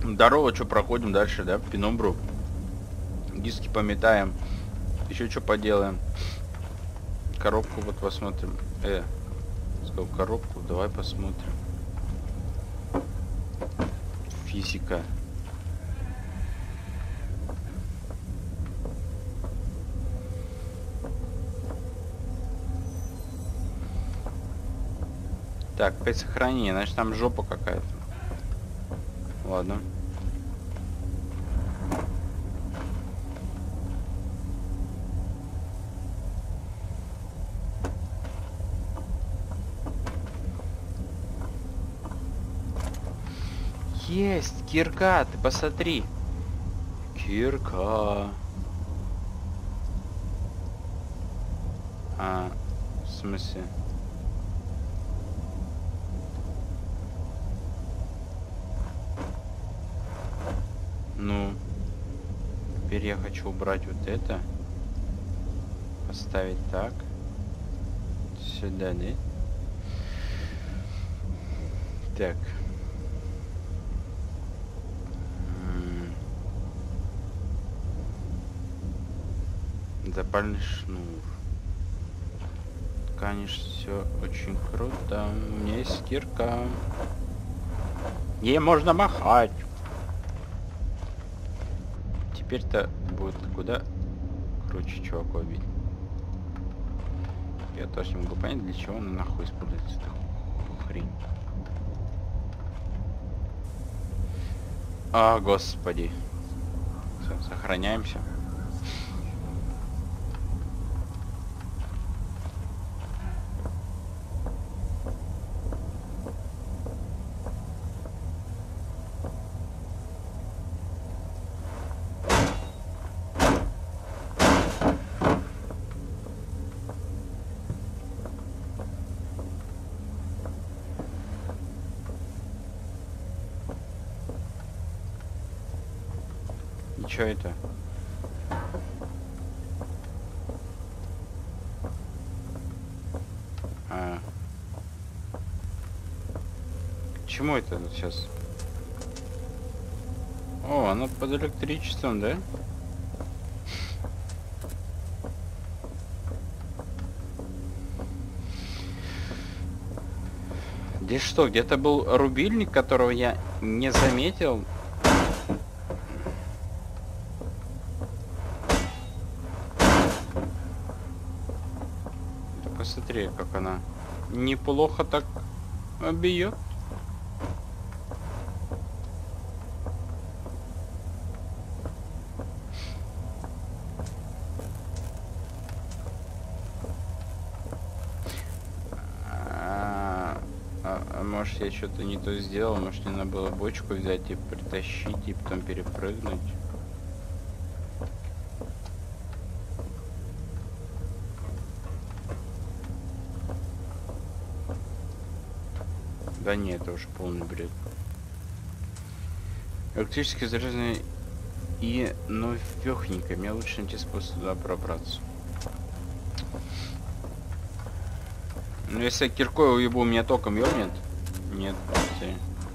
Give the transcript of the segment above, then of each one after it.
Здорово, что проходим дальше, да? Пенумбру. Диски пометаем. Еще что поделаем. Коробку вот посмотрим. Сказал коробку, давай посмотрим. Физика. Так, 5 сохранений, значит там жопа какая-то. Ладно. Есть, кирка, ты посмотри. Кирка. В смысле? Ну, теперь я хочу убрать вот это. Поставить так. Сюда, да? Так. Запальный шнур. Конечно, все очень круто. У меня есть кирка. Ей можно махать. Теперь-то будет куда круче чуваков бить. Я тоже не могу понять, для чего она нахуй используется эта хрень. А, господи. Все, сохраняемся. Чё это? К чему это сейчас? О, она под электричеством, да? Здесь что, где-то был рубильник, которого я не заметил? Посмотри, как она неплохо так бьет. Может, я что-то не то сделал, может, мне надо было бочку взять и притащить, и потом перепрыгнуть. Да нет, это уже полный бред. Электрически заряженный и новёхненько. Мне лучше найти способ туда пробраться. Ну, если я киркой уебу, меня током ёбнет? Нет, прости.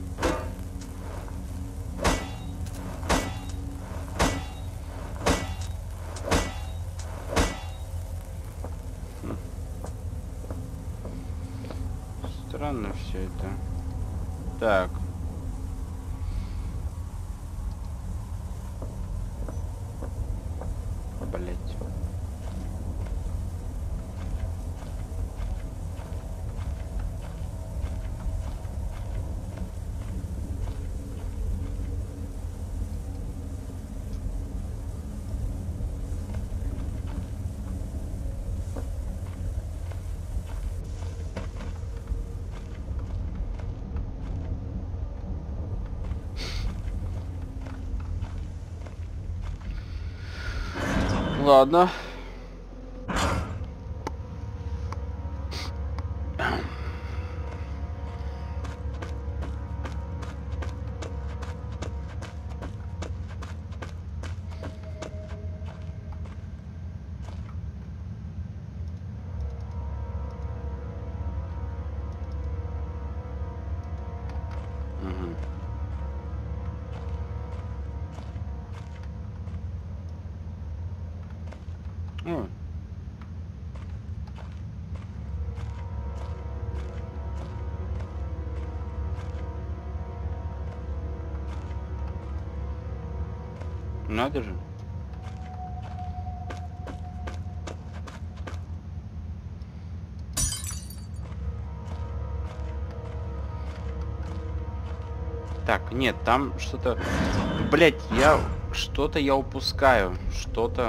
Странно все это. Так. Блять. Ладно. Надо же. Так, нет, там что-то... Блять, я... Что-то я упускаю. Что-то...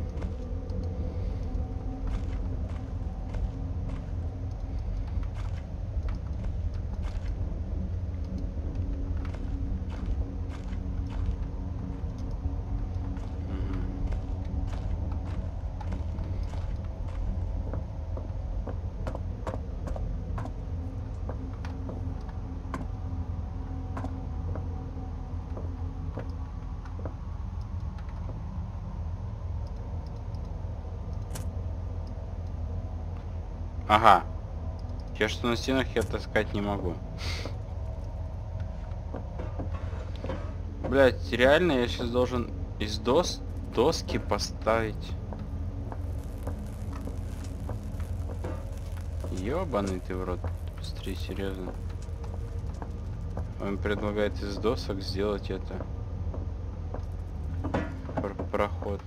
Ага. Те, что на стенах, я таскать не могу. Блять, реально я сейчас должен из доски поставить. Ёбаный ты в рот. Быстрее, серьезно. Он предлагает из досок сделать это. Проход.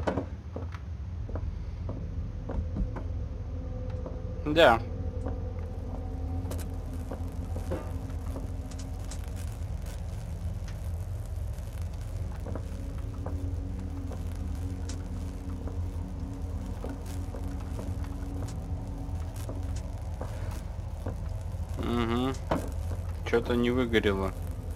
Да. Угу. Что-то не выгорело.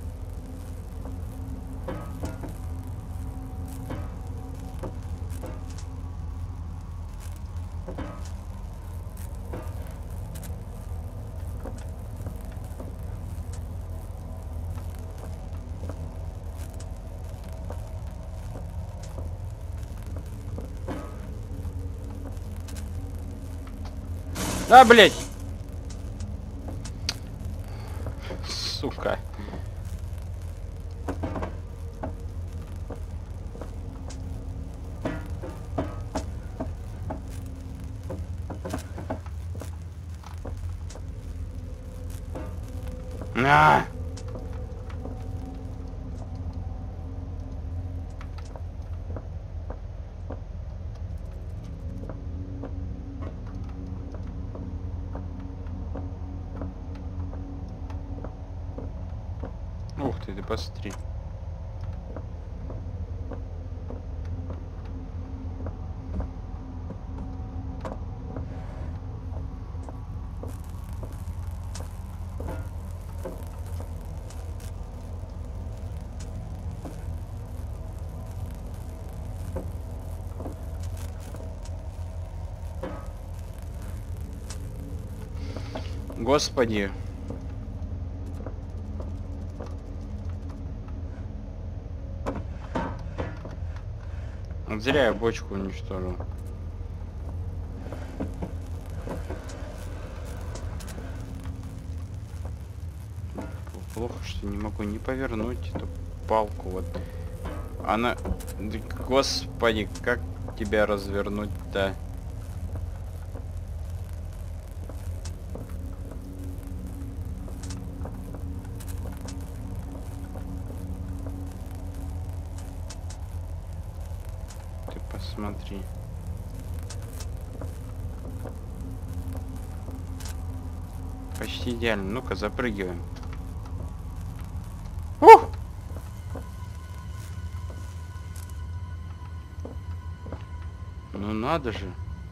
А, блядь! Сука. На! Ух ты посмотри. Господи. Вот зря я бочку уничтожил. Плохо, что не могу не повернуть эту палку. Вот она... Господи, как тебя развернуть-то? Ты посмотри. Почти идеально. Ну-ка, запрыгиваем. Ух! Ну надо же.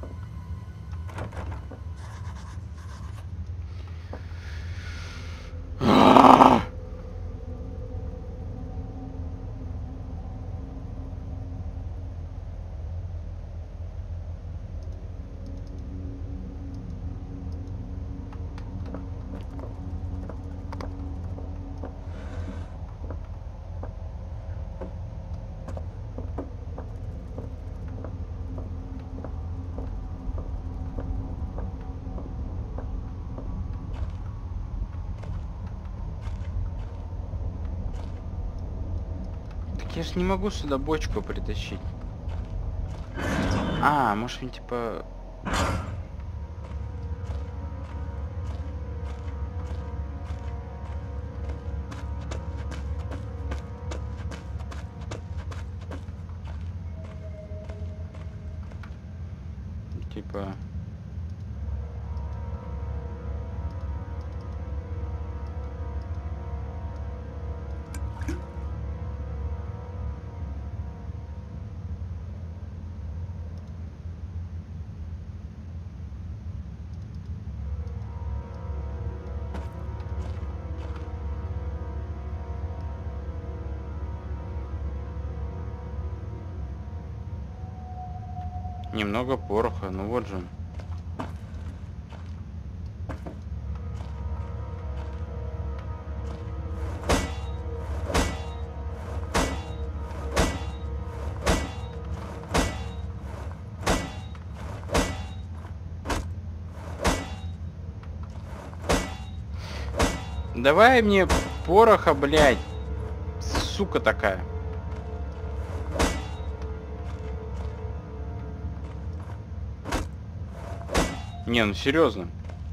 Я ж не могу сюда бочку притащить. А, может, он типа... типа... Немного пороха, ну вот же. Давай мне пороха, блядь. Сука такая. Не, ну серьезно.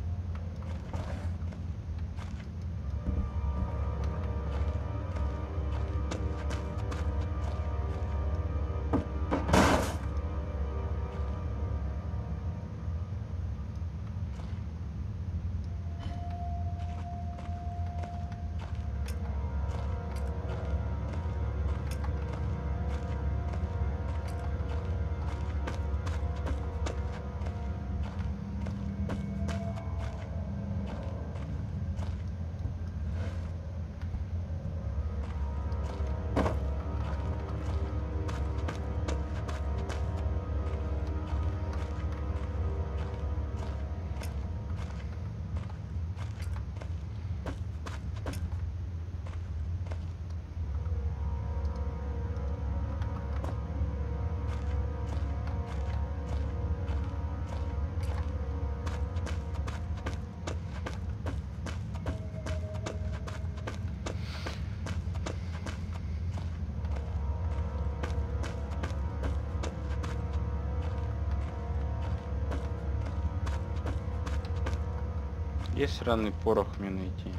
Есть ранный порох мне найти.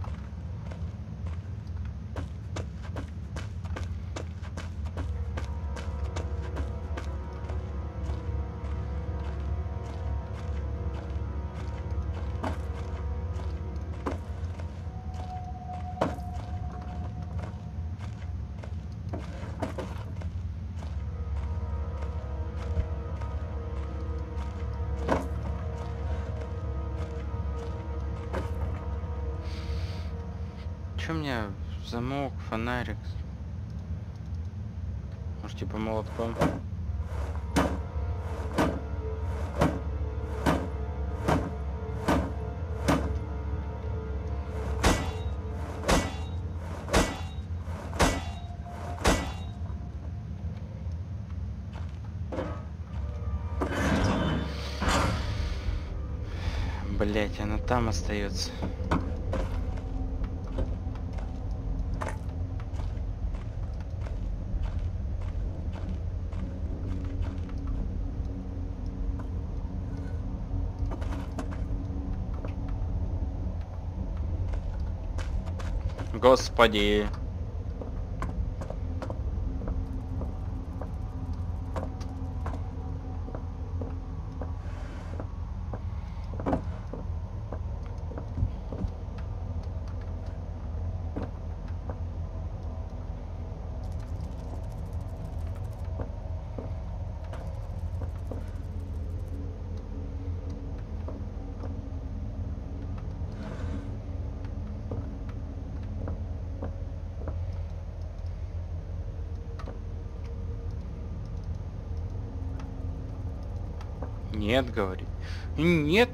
Чё мне замок, фонарик? Может, типа молотком? Блять, она там остается. Господи. Нет, говорит. Нет.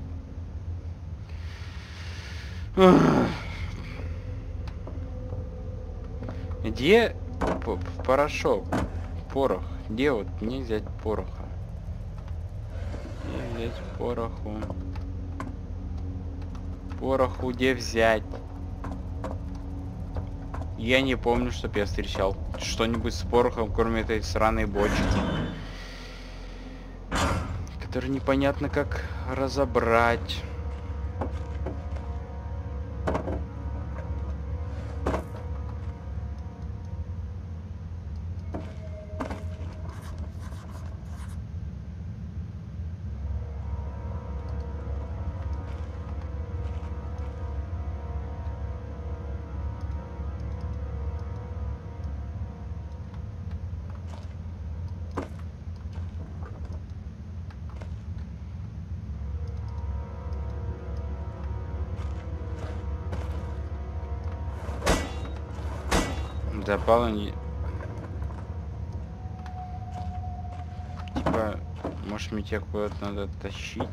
Где порошок? Порох. Где вот мне взять пороха? Где взять пороху? Пороху где взять? Я не помню, чтоб я встречал что-нибудь с порохом, кроме этой сраной бочки, которую непонятно как разобрать. Запало не... Типа, может мне тебя куда-то надо тащить?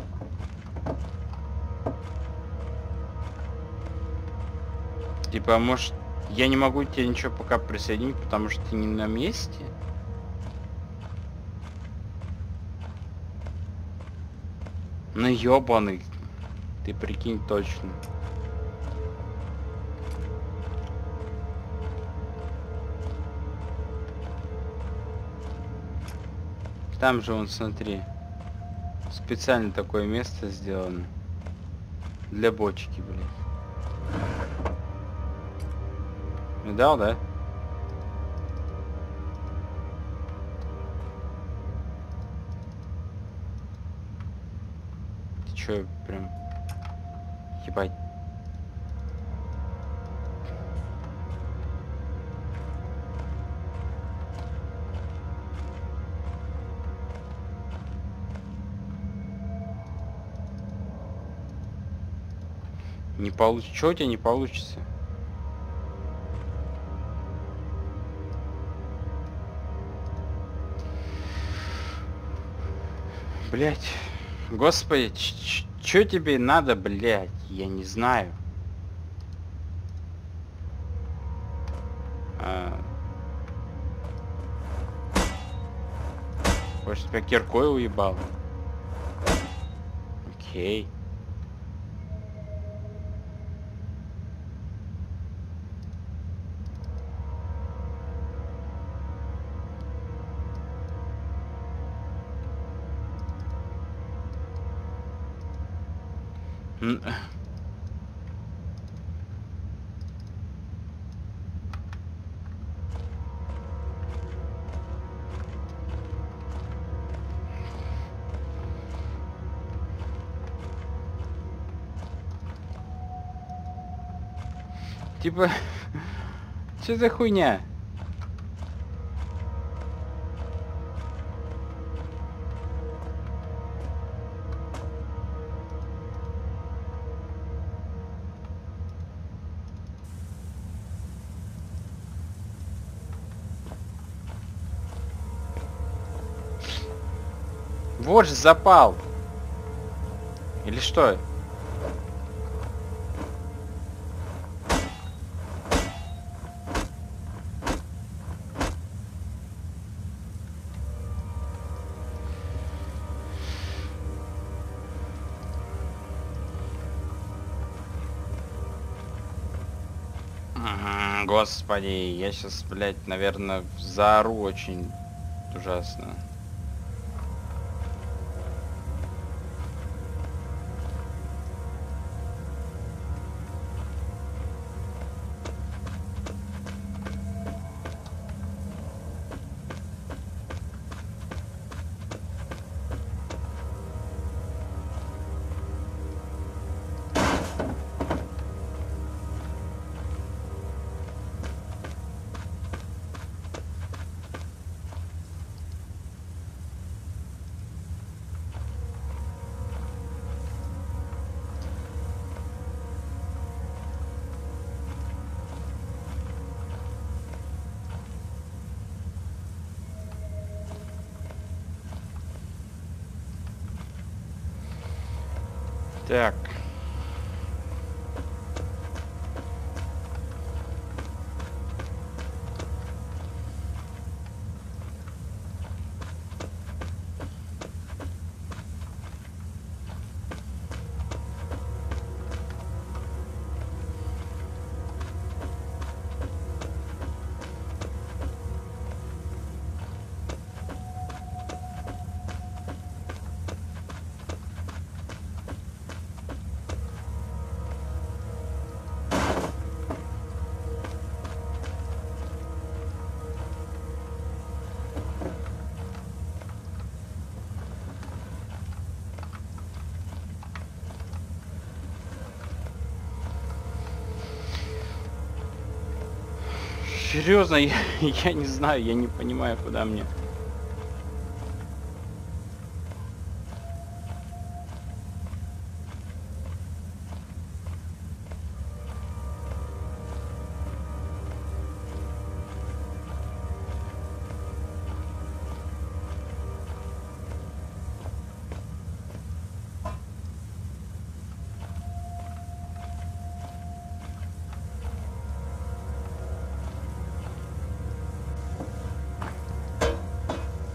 Типа, может, я не могу тебе ничего пока присоединить, потому что ты не на месте? Ну ёбаный. Ты прикинь точно. Там же вон, смотри. Специально такое место сделано. Для бочки, блядь. Видал, да? Ты чё, прям... Ебать. Не получится. Чё у тебя не получится? Блять. Господи, чё тебе надо, блять? Я не знаю. Может, тебя киркой уебал? Окей. Типа, что за хуйня? Вот же запал. Или что? Господи, я сейчас, блядь, наверное, заору очень ужасно. Так. Серьезно, я не знаю, я не понимаю, куда мне.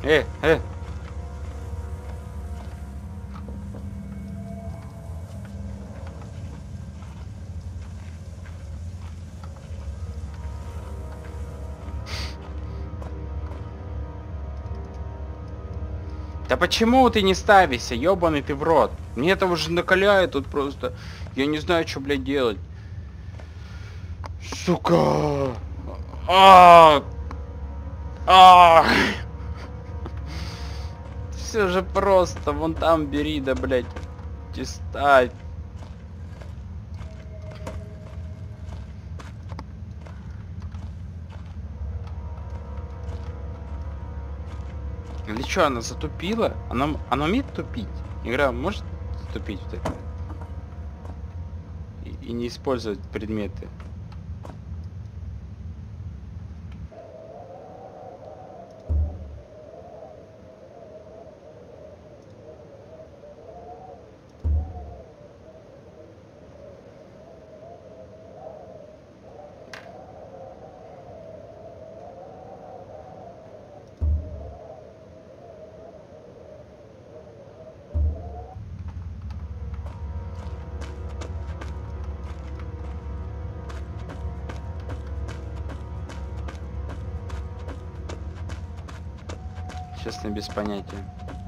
Э! Да почему ты не ставишься, ёбаный ты в рот? Мне это уже накаляет тут просто. Я не знаю, что, блядь, делать. Сука! Все же просто. Вон там бери, да, блядь. Ставь. Или что, она затупила? Она умеет тупить? Игра может тупить вот это? И не использовать предметы. Честно, без понятия.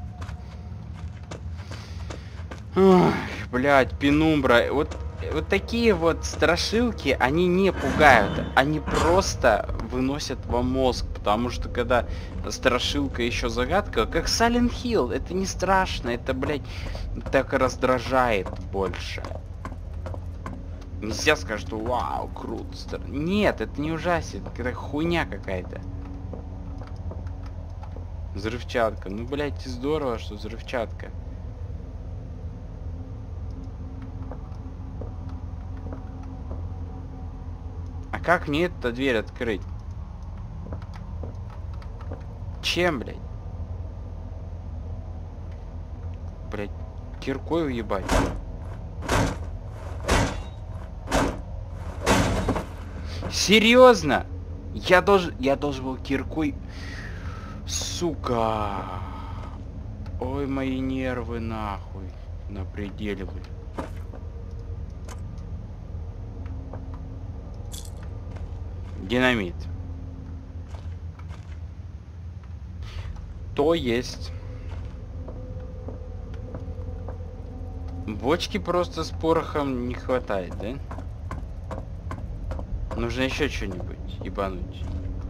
Ой, блядь, пенумбра. Вот такие вот страшилки, они не пугают. Они просто выносят вам мозг. Потому что когда страшилка еще загадка, как Silent Hill, это не страшно. Это, блядь, так раздражает больше. Нельзя сказать, что вау, круто. Нет, это не ужасит. Это хуйня какая-то. Взрывчатка. Ну, блядь, здорово, что взрывчатка. А как мне эту дверь открыть? Чем, блядь? Блядь, киркой уебать. Серьезно? Я должен был киркой... Сука. Ой, мои нервы нахуй. На пределе, блядь. Динамит. То есть. Бочки просто с порохом не хватает, да? Нужно еще что-нибудь ебануть.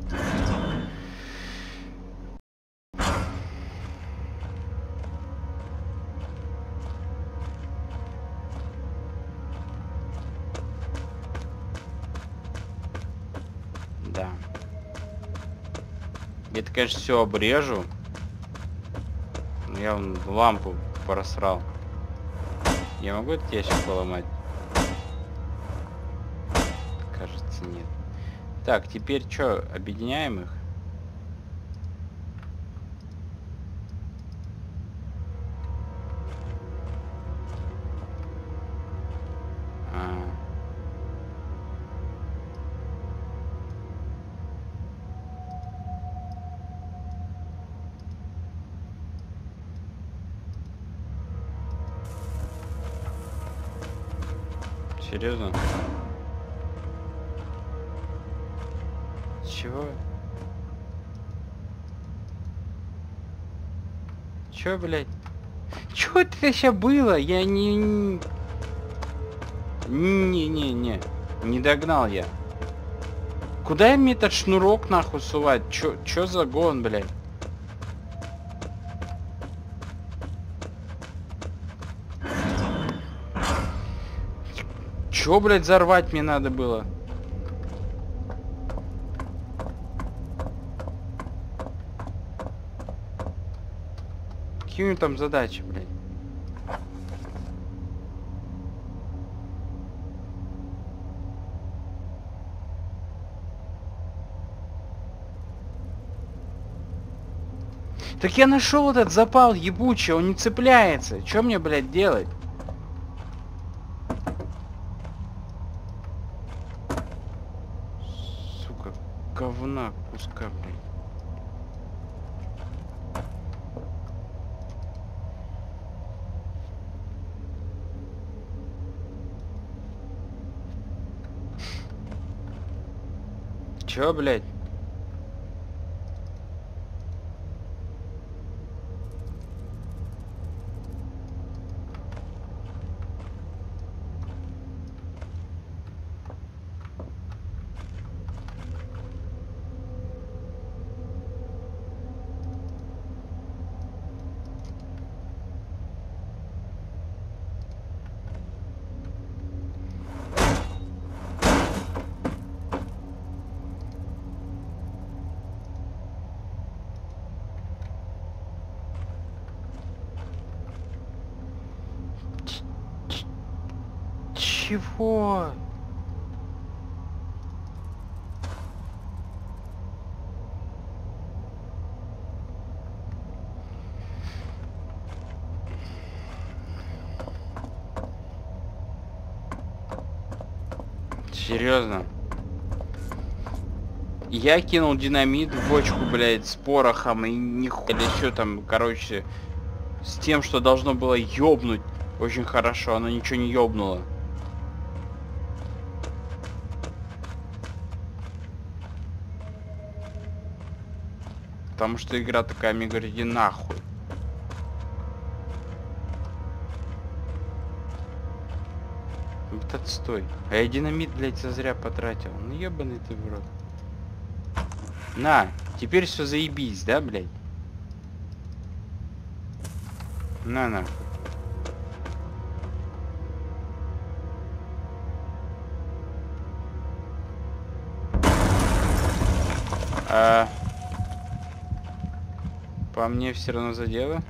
Да. Это, конечно, все обрежу. Но я вон лампу просрал. Я могу этот ящик поломать? Кажется, нет. Так, теперь что, объединяем их? Серьезно? Чего? Чё, блядь? Чё это вообще было? Я не... Не догнал я. Куда мне этот шнурок нахуй сувать? Чё за гон, блядь? Чё, блядь, взорвать мне надо было? Какие у него там задачи, блядь? Так я нашел этот запал ебучий, он не цепляется. Чё мне, блядь, делать? Сука, говна куска, блядь. Чё, блядь? Чего? Серьезно? Я кинул динамит в бочку, блядь, с порохом и нихуя, или что там, короче, с тем, что должно было ёбнуть очень хорошо, оно ничего не ёбнуло. Потому что игра такая, мне говорит, иди нахуй. Вот отстой. А я динамит, блядь, зазря потратил. Ну ебаный ты в рот. На, теперь все заебись, да, блядь? На нахуй. По мне все равно задело.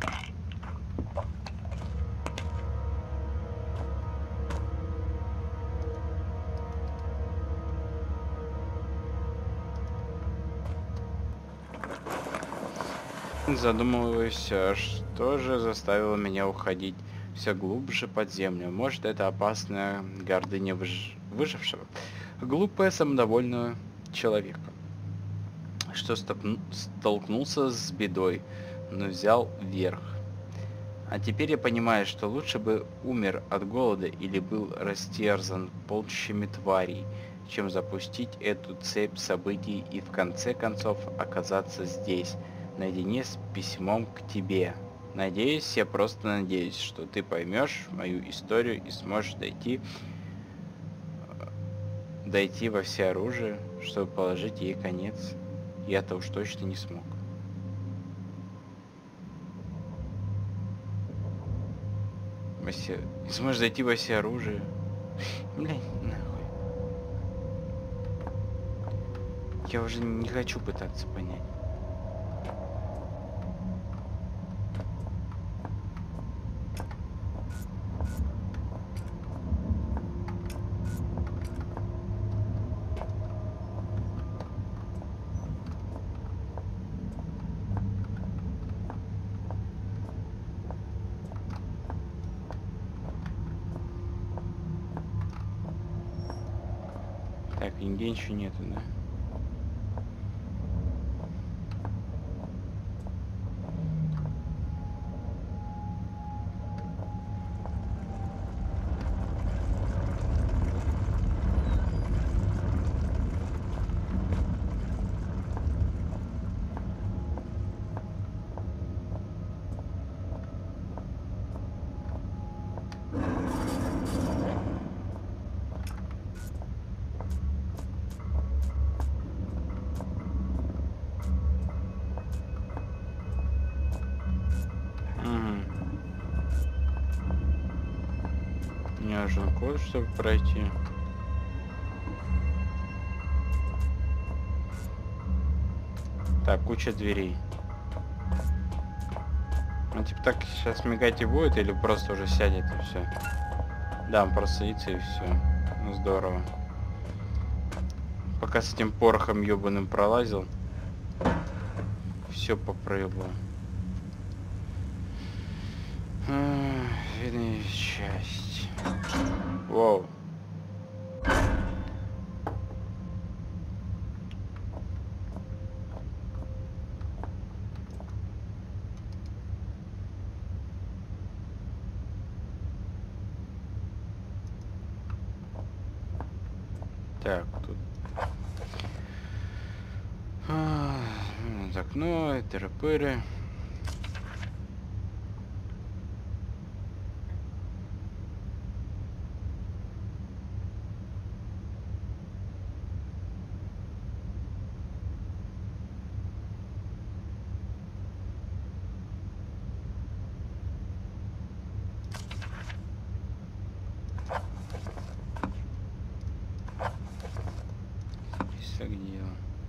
Задумываюсь, что же заставило меня уходить все глубже под землю. Может, это опасная гордыня выжившего, глупая самодовольного человека, что столкнулся с бедой, но взял верх. А теперь я понимаю, что лучше бы умер от голода или был растерзан полчищами тварей, чем запустить эту цепь событий и в конце концов оказаться здесь, наедине с письмом к тебе. Надеюсь, я просто надеюсь, что ты поймешь мою историю и сможешь дойти во всеоружие, чтобы положить ей конец. Я-то уж точно не смог. Не сможешь зайти во всеоружие. Блин, нахуй. Я уже не хочу пытаться понять. Так, нигде ничего нету, да? Мне нужен код, чтобы пройти. Так, куча дверей. Ну, типа так сейчас мигать и будет, или просто уже сядет и все? Да, он просто садится и все. Ну, здорово. Пока с этим порохом ебаным пролазил, все попрыгало. Видная часть. Воу. Так, тут Так, ну, тыры-пыры. Согнило.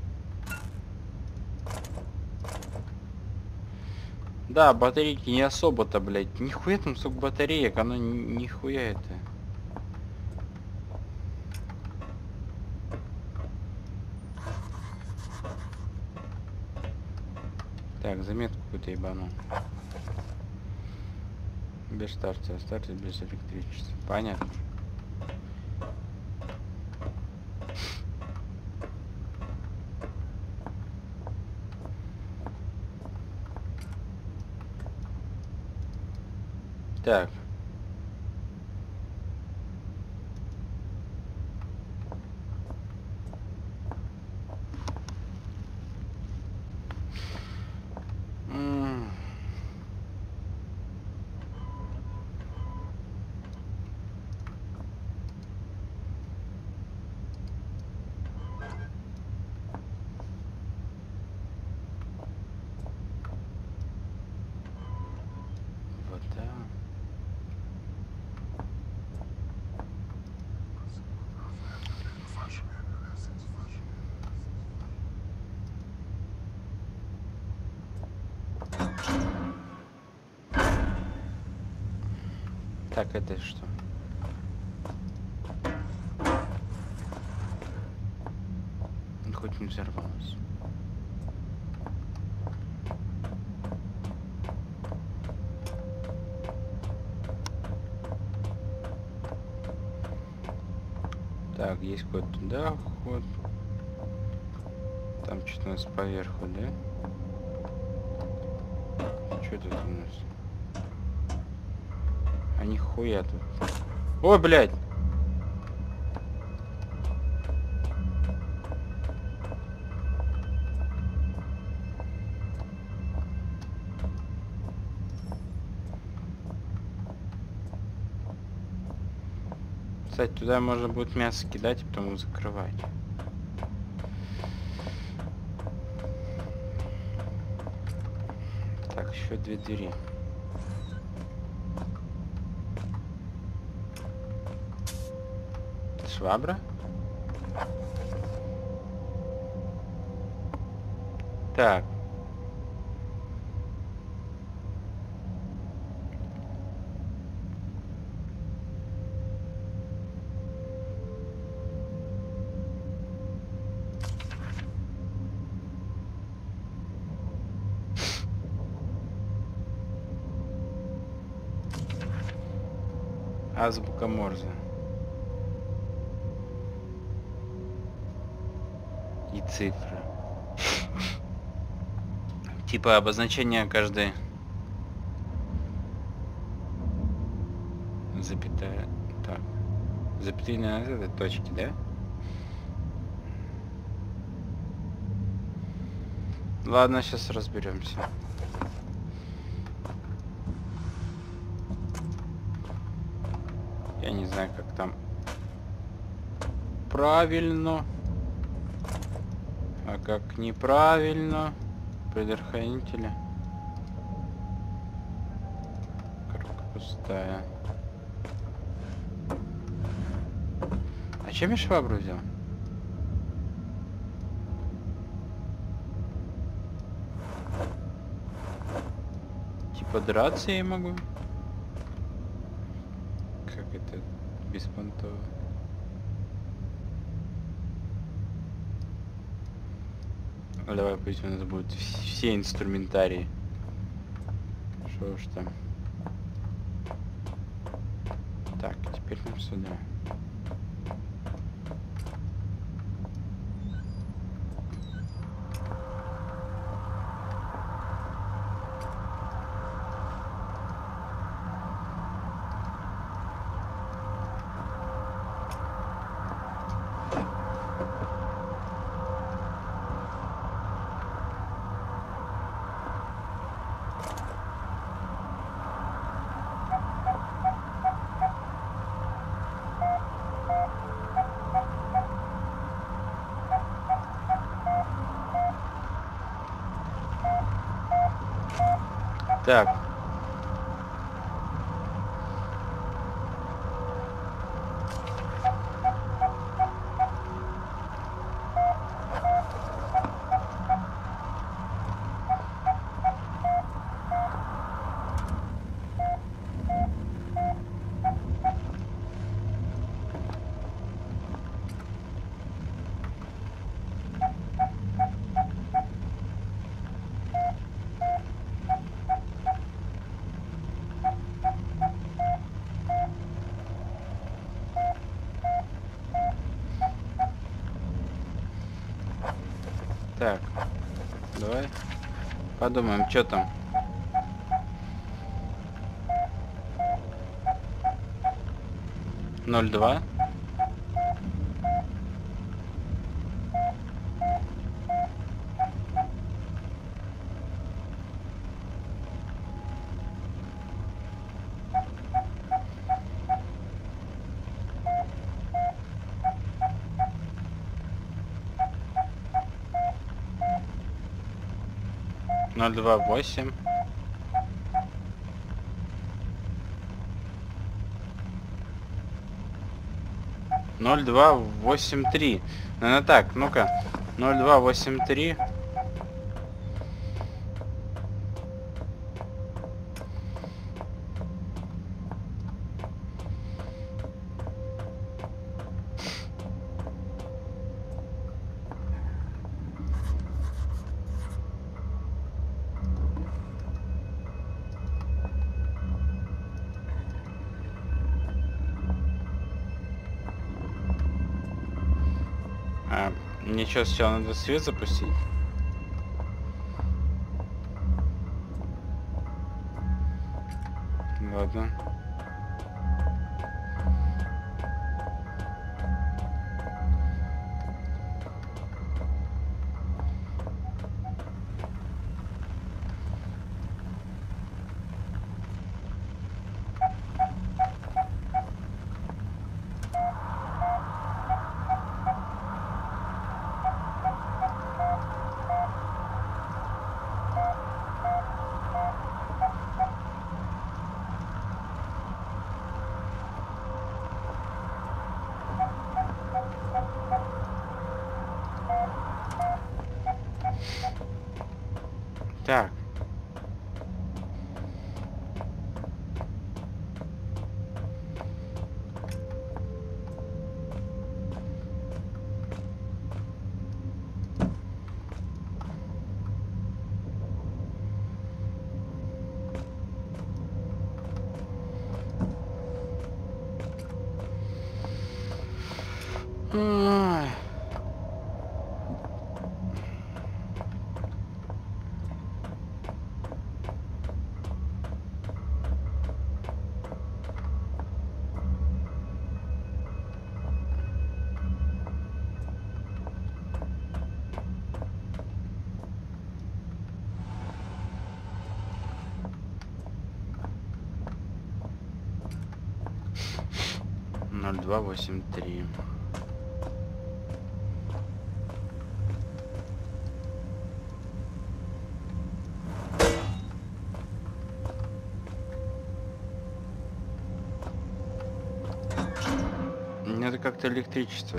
Да, батарейки не особо-то, блядь. Нихуя там столько батареек, оно нихуя это. Так, заметку какую-то ебану. Без старта, старта без электричества. Понятно. Так. Вода. Так, это что? Хоть не взорвалось. Так, есть какой-то туда ход. Там что-то у нас поверху, да? Что тут у нас? А нихуя тут. Ой, блядь! Кстати, туда можно будет мясо кидать и потом закрывать. Так, еще две двери. Швабра? Так. Азбука Морзе. И цифры. Типа обозначение каждой запятая. Так. Запятые на этой точке, да? Ладно, сейчас разберемся. Я не знаю, как там правильно, а как неправильно. Предохранители. Коробка пустая. А чем я швабру взял? Типа драться я могу? Как это беспонтово? Давай, пусть у нас будут все инструментарии. Что ж там. Так, теперь нам сюда. Так. Так, давай подумаем, что там. 02. Ноль два восемь. 0283. Наверное, так, ну-ка. 0283. Мне сейчас сначала надо свет запустить. Ладно. Так. Ай. Ноль два восемь три. Это как-то электричество.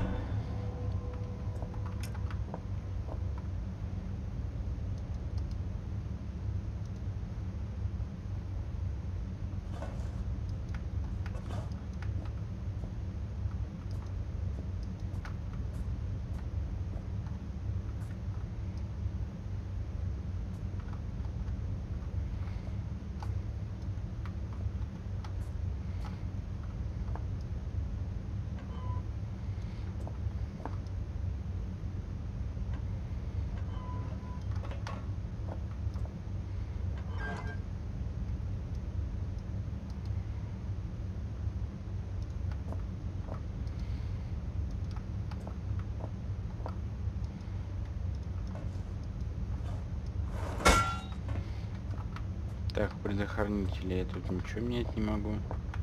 Так, предохранители я тут ничего менять не могу.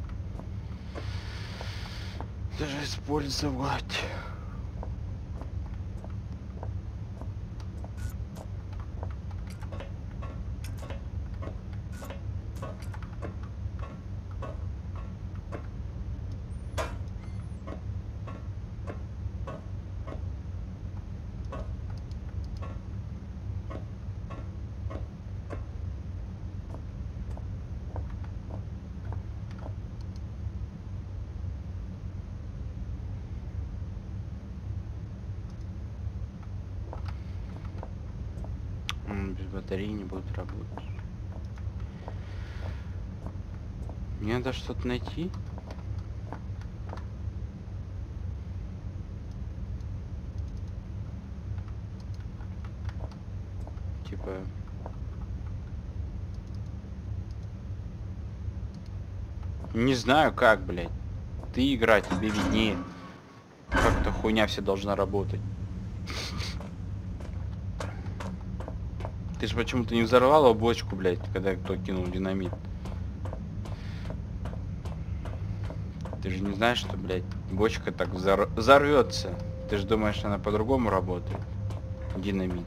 Даже использовать. без батареи не будут работать. Мне надо что-то найти. Типа... Не знаю как, блядь. Ты игра, тебе виднее. Как эта хуйня вся должна работать. Ты же почему-то не взорвала бочку, блядь, когда кто кинул динамит. Ты же не знаешь, что, блядь, бочка так взорвется. Ты же думаешь, она по-другому работает. Динамит.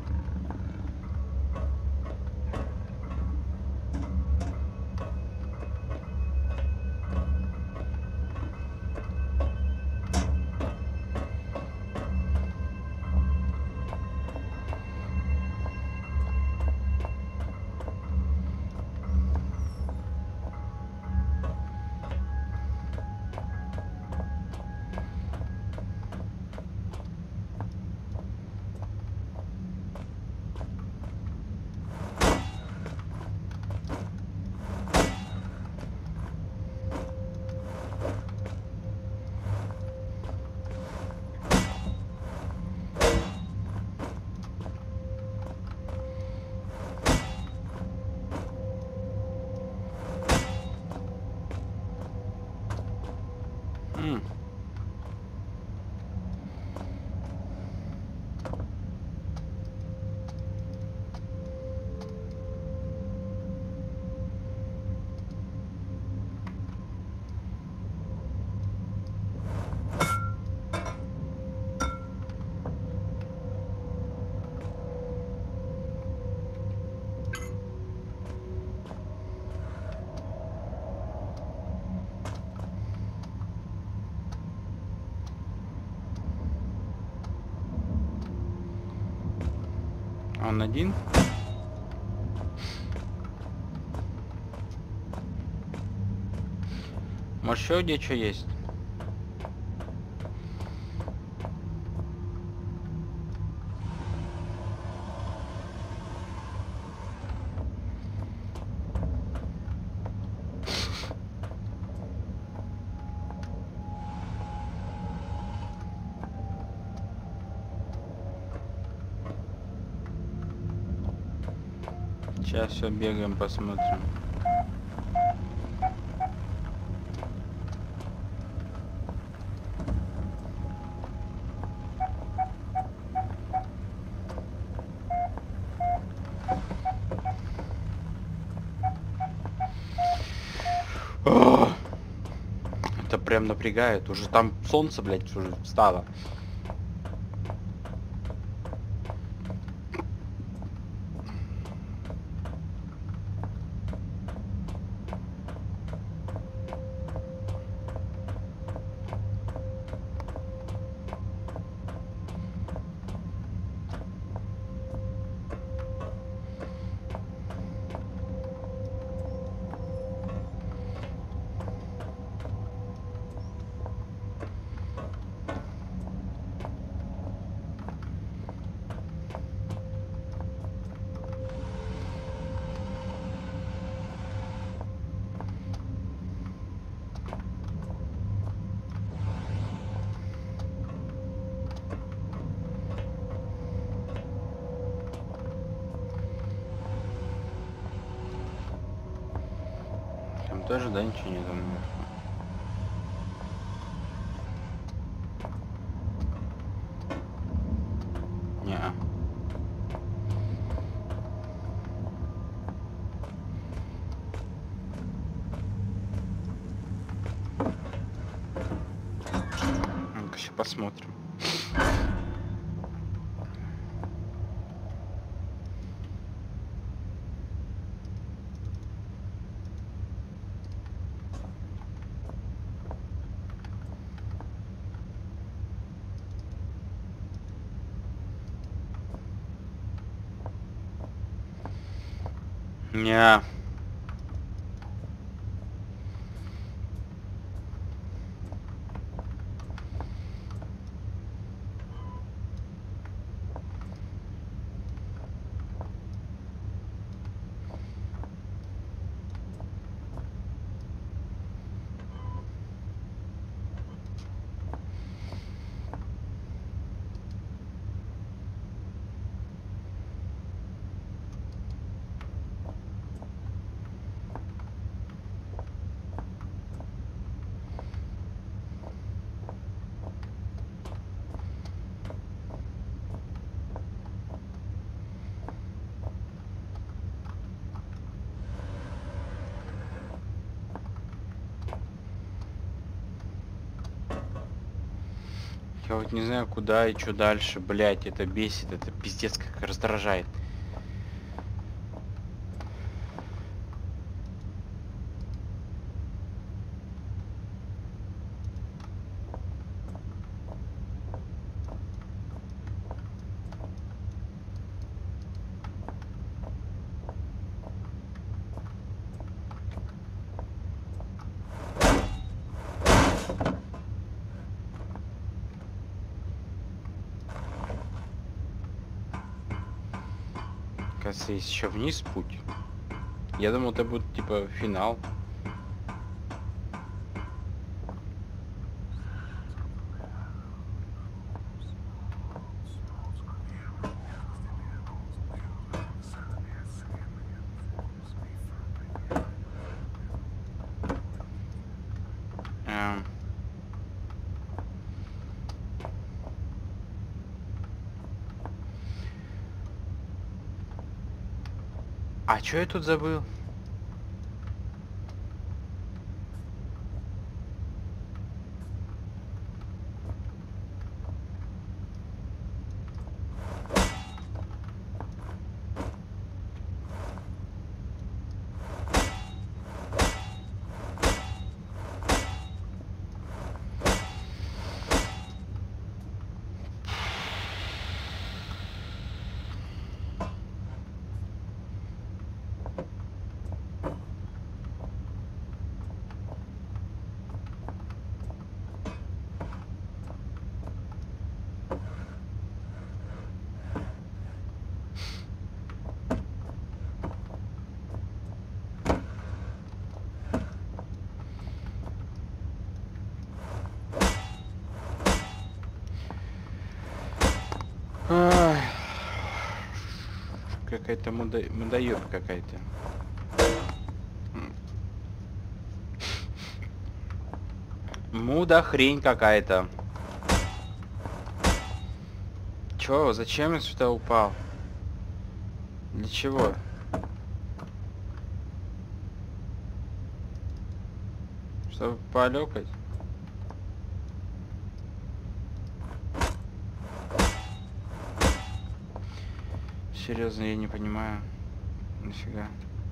Он один? Может, еще где что есть? Сейчас все бегаем, посмотрим. Это прям напрягает. Уже там солнце, блядь, уже встало. Там тоже, да, ничего нет наверху. Неа. Ну-ка, сейчас посмотрим. Неа. Я вот не знаю, куда и что дальше. Блять, это бесит, это пиздец как раздражает. Кажется, есть еще вниз путь. Я думал, это будет типа финал. А чё я тут забыл? Какая-то мудоёб какая-то. Муда хрень какая-то. Чё, зачем я сюда упал? Для чего? Чтобы полёкать? Серьезно, я не понимаю. Нафига?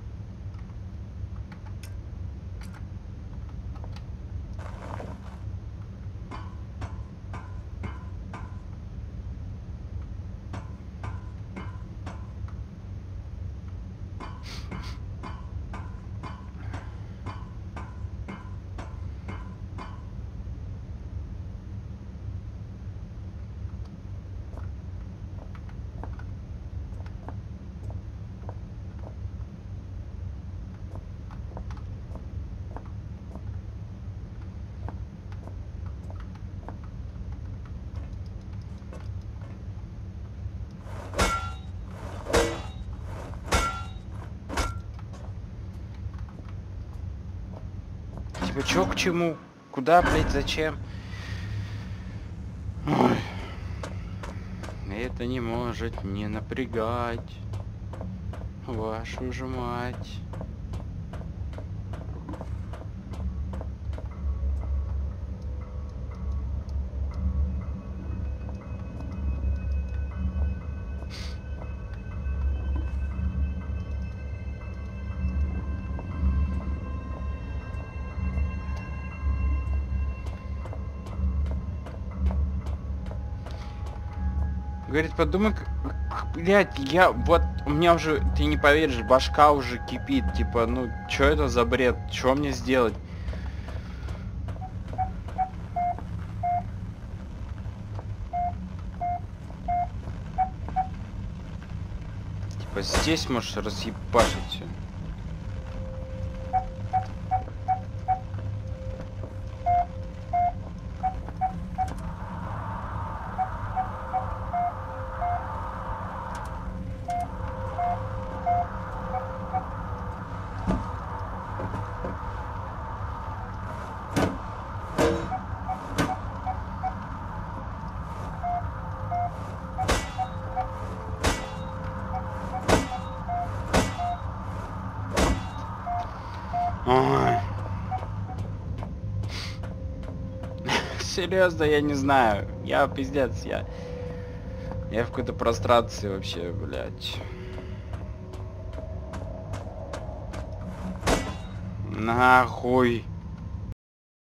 Типа, чё к чему? Куда, блядь, зачем? Ой. Это не может не напрягать. Вашу же мать. Говорит, подумай, блядь, я вот, у меня уже, ты не поверишь, башка уже кипит, типа, ну, чё это за бред, чё мне сделать? Типа, здесь можешь разъебашить всё. Серьезно, я не знаю. Я пиздец, я в какой-то прострации вообще, блядь. Нахуй.